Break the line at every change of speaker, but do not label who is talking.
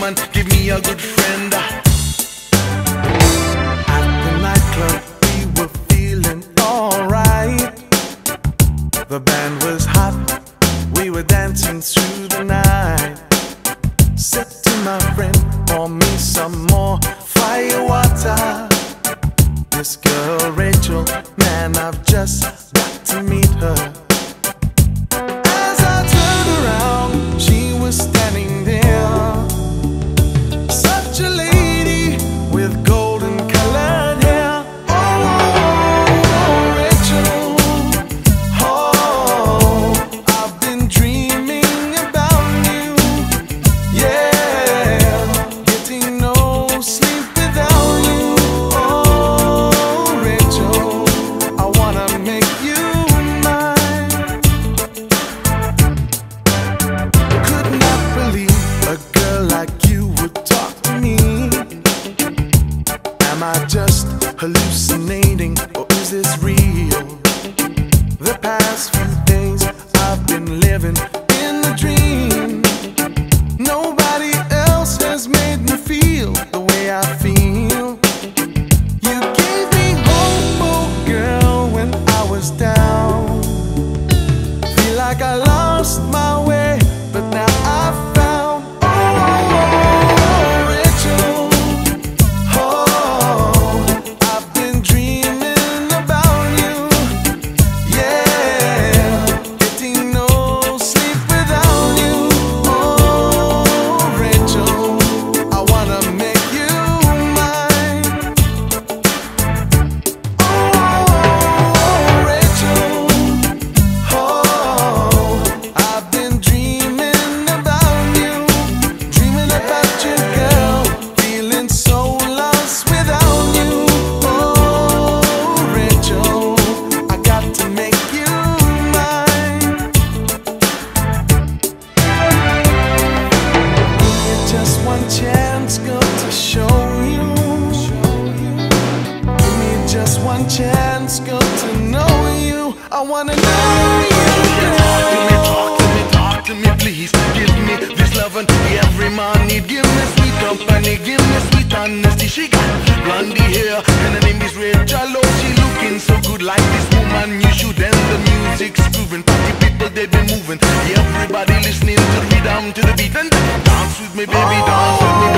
woman, give me a good friend.
At the nightclub, we were feeling alright. The band was hot, we were dancing through the night. Said to my friend, pour me some more fire water. This girl Rachel, man, I've just got to meet her. As I turned around, she was standing there. Such a lady with golden colored hair. Oh, Rachel, oh, I've been dreaming about you. Yeah, getting no sleep without you. Oh, Rachel, I wanna make you mine. Could not believe a girl like you would talk to me. Am I just hallucinating, or is this real? The past few days I've been living in a dream. Nobody else has made me feel the way I feel. You gave me hope, oh girl, when I was down. Feel like I lost my way, but now I've found. Oh, Rachel, oh, I've been dreaming about you. Yeah, getting no sleep without you. Oh, Rachel, I wanna make you mine. Oh, Rachel, oh, I've been dreaming about you. Dreaming about you, girl. Feeling so lost without you. Oh, Rachel, I got to make you mine. Give me just one chance, girl, to show you. Give me just one chance, girl, to know you. I wanna know you,
Talk to me,
girl.
talk to me, talk to me, please. Give me this lovin' every man need. Give me sweet company, give me sweet honesty. She got blondie hair and her name is Rachel. Oh, she looking so good like this woman you should. And the music's grooving, party people they been moving. Everybody listening to the rhythm, to the beat. And dance with me, baby, dance with me,